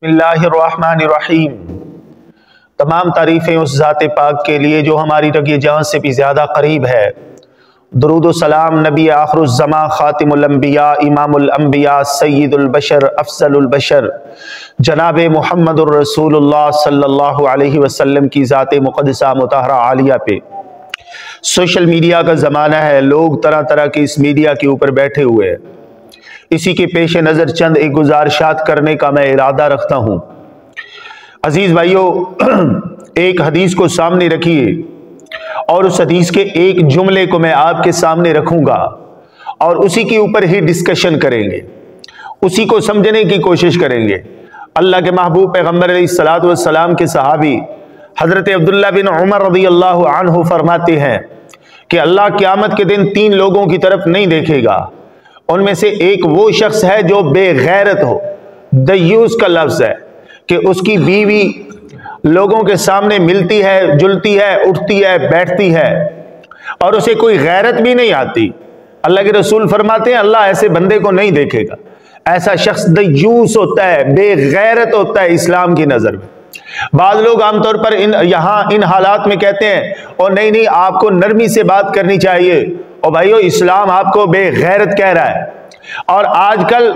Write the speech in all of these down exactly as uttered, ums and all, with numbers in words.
बिस्मिल्लाहिर्रहमानिर्रहीम। तमाम तारीफ़ें उस ज़ात पाक के लिए जो हमारी रगे जान से भी ज़्यादा करीब है। दुरूद व सलाम नबी आखिरुज़्ज़मा खातिमुल अंबिया इमामुल अंबिया सय्यिदुल बशर अफ़ज़लुल बशर जनाब मुहम्मदुर रसूलुल्लाह सल्लल्लाहु अलैहि वसल्लम की ज़ात मुक़द्दसा मुतहरा आलिया पे। सोशल मीडिया का ज़माना है, लोग तरह तरह के इस मीडिया के ऊपर बैठे हुए हैं। इसी के पेश नज़र चंद एक गुजारिशात करने का मैं इरादा रखता हूँ। अजीज भाइयों, एक हदीस को सामने रखिए और उस हदीस के एक जुमले को मैं आपके सामने रखूंगा और उसी के ऊपर ही डिस्कशन करेंगे, उसी को समझने की कोशिश करेंगे। अल्लाह के महबूब पैगम्बर अलैहिस्सलातु वस्सलाम के सहाबी हजरत अब्दुल्लाह बिन उमर रज़ियल्लाहु अन्हु फरमाते हैं कि अल्लाह क़यामत के दिन तीन लोगों की तरफ नहीं देखेगा। उनमें से एक वो शख्स है जो बेगैरत हो। दयूस का लफ्ज है कि उसकी बीवी लोगों के सामने मिलती है, जुलती है, उठती है, बैठती है और उसे कोई गैरत भी नहीं आती। अल्लाह के रसूल फरमाते हैं अल्लाह ऐसे बंदे को नहीं देखेगा। ऐसा शख्स दयूस होता है, बेगैरत होता है इस्लाम की नजर में। बाद लोग आमतौर पर इन यहाँ इन हालात में कहते हैं और नहीं नहीं आपको नरमी से बात करनी चाहिए। और भाइयों, इस्लाम आपको बेगैरत कह रहा है। और आजकल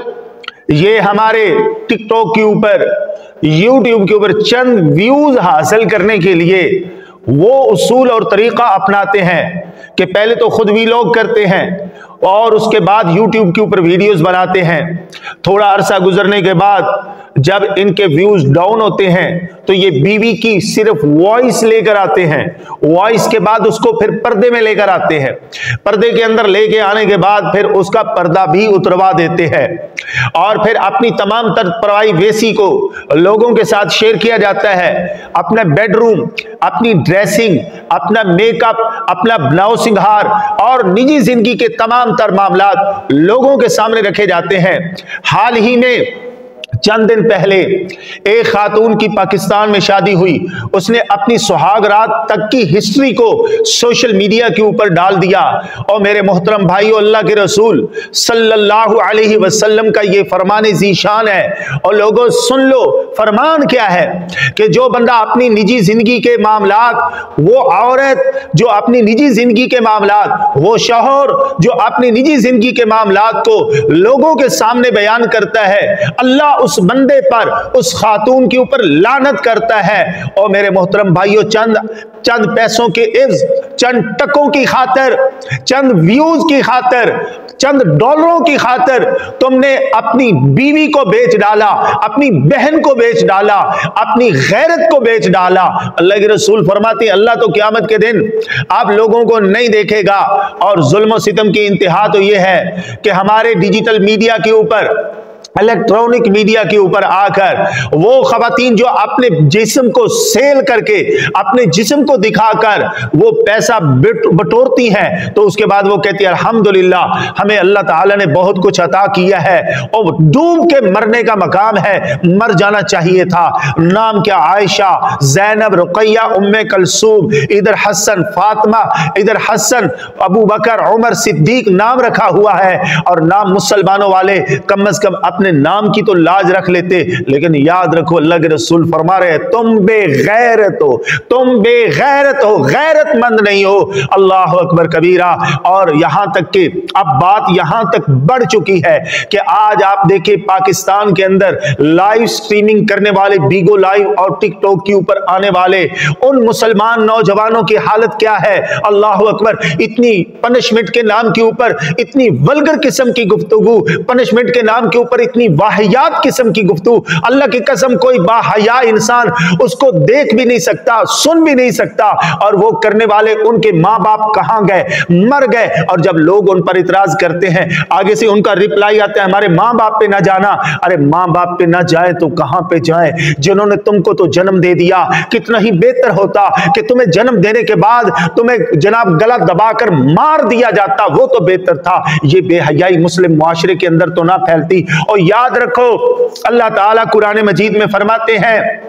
ये हमारे टिकटॉक के ऊपर, यूट्यूब के ऊपर चंद व्यूज हासिल करने के लिए वो उसूल और तरीका अपनाते हैं कि पहले तो खुद वीलॉग करते हैं और उसके बाद यूट्यूब के ऊपर वीडियोस बनाते हैं। थोड़ा अरसा गुजरने के बाद जब इनके व्यूज डाउन होते हैं तो ये बीवी की सिर्फ वॉइस लेकर आते हैं। वॉइस के बाद उसको फिर पर्दे में लेकर आते हैं। पर्दे के अंदर लेके आने के बाद फिर उसका पर्दा भी उतरवा देते हैं और फिर अपनी तमाम तरपरवाही वेसी को लोगों के साथ शेयर किया जाता है। अपना बेडरूम, अपनी ड्रेसिंग, अपना मेकअप, अपना बनाव सिंगार और निजी जिंदगी के तमाम तर मामलात लोगों के सामने रखे जाते हैं। हाल ही में चंद दिन पहले एक खातून की पाकिस्तान में शादी हुई। उसने अपनी सुहाग रात तक की हिस्ट्री को सोशल मीडिया के ऊपर डाल दिया। और मेरे मोहतरम भाइयों, अल्लाह के रसूल सल्लल्लाहु अलैहि वसल्लम का ये फरमान ज़ीशान है। और लोगों सुन लो, फरमान क्या है कि जो बंदा अपनी निजी जिंदगी के मामलात, वो औरत जो अपनी निजी जिंदगी के मामलात, वो शौहर जो अपनी निजी जिंदगी के मामलात को लोगों के सामने बयान करता है, अल्लाह उस बंदे पर, उस खातून के ऊपर लानत करता है। और मेरे मोहतरम भाइयों, चंद चंद पैसों के इव्ज, चंद टकों की खातिर, चंद व्यूज की खातिर, चंद डॉलरों की खातिर तुमने अपनी बीवी को बेच डाला, अपनी बहन को बेच डाला, अपनी गैरत को बेच डाला। अल्लाह के रसूल फरमाते हैं अल्लाह तो क़यामत के दिन आप लोगों को नहीं देखेगा। और जुल्म और सितम की इंतहा तो यह है कि हमारे डिजिटल मीडिया के ऊपर, इलेक्ट्रॉनिक मीडिया के ऊपर आकर वो खवातीन जो अपने जिस्म को सेल करके, अपने जिस्म को दिखाकर वो पैसा बटोरती हैं, तो उसके बाद वो कहती है अल्हम्दुलिल्लाह, हमें अल्लाह ताला ने बहुत कुछ अता किया है और डूब के मरने का मकाम है, मर जाना चाहिए था। नाम क्या? आयशा, जैनब, रुकैया, उम्मे कलसूम, इधर हसन, फातिमा, इधर हसन, अबू बकर, उमर, सिद्दीक नाम रखा हुआ है। और नाम मुसलमानों वाले कम अज कम अपने नाम की तो लाज रख लेते। लेकिन याद रखो, अल्लाह के रसूल फरमा रहे हैं तुम बेगैरत हो, तुम बेगैरत हो, गैरतमंद नहीं हो। अल्लाह अकबर कबीरा। और यहां तक कि अब बात यहां तक बढ़ चुकी है कि आज आप देखिए पाकिस्तान के अंदर लाइव स्ट्रीमिंग करने वाले बीगो लाइव और टिकटॉक के ऊपर आने वाले उन मुसलमान नौजवानों की हालत क्या है। अल्लाह अकबर। इतनी पनिशमेंट के नाम के ऊपर इतनी वल्गर किस्म की गुफ्तगू, पनिशमेंट के नाम के ऊपर इतनी वाहियात किस्म की गुफ्तगू। अल्लाह की कसम, कोई बाहया इंसान उसको देख भी नहीं सकता, सुन भी नहीं सकता। और वो करने वाले उनके माँ बाप कहां गए? मर गए। और जब लोग उन पर इतराज करते हैं, आगे से उनका रिप्लाई आता है हमारे माँ बाप पे ना जाना। अरे माँ बाप पे ना जाए तो कहां पे जाए? जिन्होंने तुमको तो जन्म दे दिया। कितना ही बेहतर होता कि तुम्हें जन्म देने के बाद तुम्हें जनाब गला दबाकर मार दिया जाता, वो तो बेहतर था। ये बेहयाई मुस्लिम मुआशरे के अंदर तो ना फैलती। और याद रखो, अल्लाह ताला कुरान मजीद में फरमाते हैं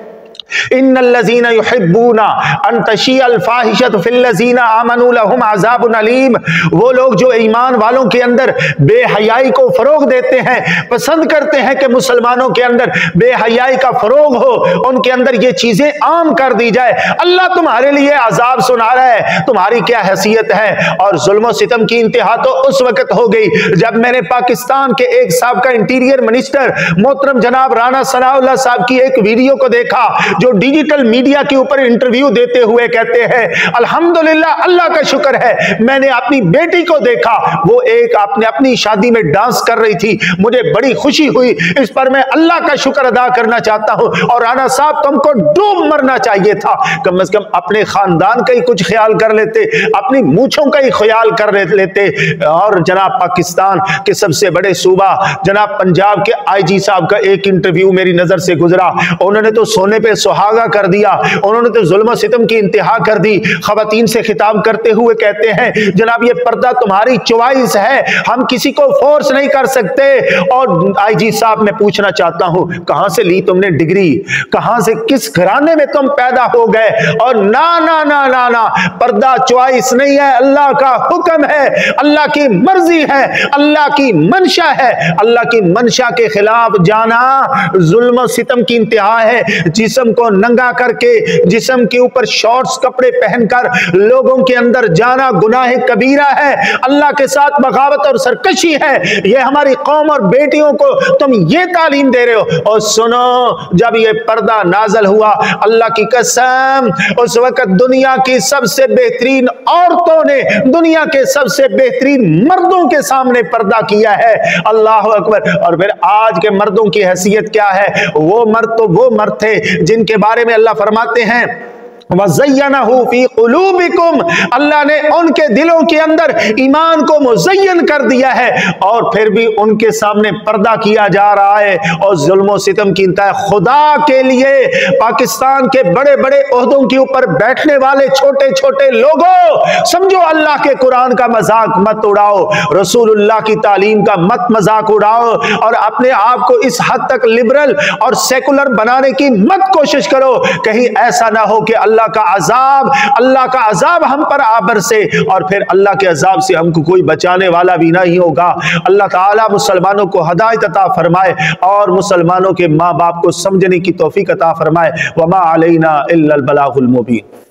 ان الذین یحبون ان تشیع الفاحشۃ فی الذین آمنوا لہم عذاب علیم، وہ لوگ جو ایمان والوں کے اندر بے حیائی کو فروغ دیتے ہیں، پسند کرتے ہیں کہ مسلمانوں کے اندر بے حیائی کا فروغ ہو، ان کے اندر یہ چیزیں عام کر دی جائے، اللہ تمہارے لیے عذاب سنا رہا ہے، تمہاری کیا حیثیت ہے۔ اور ظلم و ستم کی انتہا تو اس وقت ہو گئی جب میں نے پاکستان کے ایک سابقہ انٹیریئر منسٹر محترم جناب رانا ثناء اللہ صاحب کی ایک ویڈیو کو دیکھا، جو ڈیجیٹل میڈیا کے اوپر انٹرویو دیتے ہوئے کہتے ہیں الحمدللہ اللہ کا شکر ہے میں نے اپنی بیٹی کو دیکھا، وہ ایک اپنے اپنی شادی میں ڈانس کر رہی تھی، مجھے بڑی خوشی ہوئی، اس پر میں اللہ کا شکر ادا کرنا چاہتا ہوں۔ اور رانا صاحب تم کو ڈوب مرنا چاہیے تھا، کم از کم اپنے خاندان کا ہی کچھ خیال کر لیتے، اپنی مونچھوں کا ہی خیال کر لیتے۔ اور جناب پاکستان کے سب سے بڑے صوبہ جناب پنجاب کے آئی جی صاحب کا ایک انٹرویو میری نظر سے گزرا، انہوں نے تو سونے پہ سہاگا کر دیا، انہوں نے تو ظلم و ستم کی انتہا کر دی، خواتین سے خطاب کرتے ہوئے کہتے ہیں جناب یہ پردہ تمہاری چوائس ہے، ہم کسی کو فورس نہیں کر سکتے۔ اور آئی جی صاحب میں پوچھنا چاہتا ہوں کہاں سے لی تم نے ڈگری، کہاں سے کس گھرانے میں تم پیدا ہو گئے؟ اور نا نا نا نا نا پردہ چوائس نہیں ہے، اللہ کا حکم ہے، اللہ کی مرضی ہے، اللہ کی منشا ہے، اللہ کی منشا کے خلاف جانا ظلم و ستم کی انتہا ہے۔ جسم کو ننگا کر کے، جسم کے اوپر شارٹس کپڑے پہن کر لوگوں کے اندر جانا گناہ کبیرہ ہے، اللہ کے ساتھ بغاوت اور سرکشی ہے۔ یہ ہماری قوم اور بیٹیوں کو تم یہ تعلیم دے رہے ہو۔ اور سنو جب یہ پردہ نازل ہوا اللہ کی قسم اس وقت دنیا کی سب سے بہترین عورتوں نے دنیا کے سب سے بہترین مردوں کے سامنے پردہ کیا ہے، اللہ اکبر۔ اور پھر آج کے مردوں کی حیثیت کیا ہے؟ وہ مرد تو وہ مرد تھے جن کے بارے میں اللہ فرماتے ہیں وَزَيَّنَهُ فِي قُلُوبِكُمْ، اللہ نے ان کے دلوں کے اندر ایمان کو مزین کر دیا ہے، اور پھر بھی ان کے سامنے پردہ کیا جا رہا ہے اور ظلم و ستم کی انتہا۔ خدا کے لیے پاکستان کے بڑے بڑے عہدوں کے اوپر بیٹھنے والے چھوٹے چھوٹے لوگوں سمجھو اللہ کے قرآن کا مذاق مت اڑاؤ، رسول اللہ کی تعلیم کا مت مذاق اڑاؤ، اور اپنے آپ کو اس حد تک لبرل اور سیکولر بنانے کی مت کوشش کرو کہیں ایسا نہ ہو کہ اللہ اللہ کا عذاب اللہ کا عذاب ہم پر آ برسے اور پھر اللہ کے عذاب سے ہم کو کوئی بچانے والا بھی نہیں ہوگا۔ اللہ تعالی مسلمانوں کو ہدایت عطا فرمائے اور مسلمانوں کے ماں باپ کو سمجھنے کی توفیق عطا فرمائے۔ وما علینا الا البلاغ المبین۔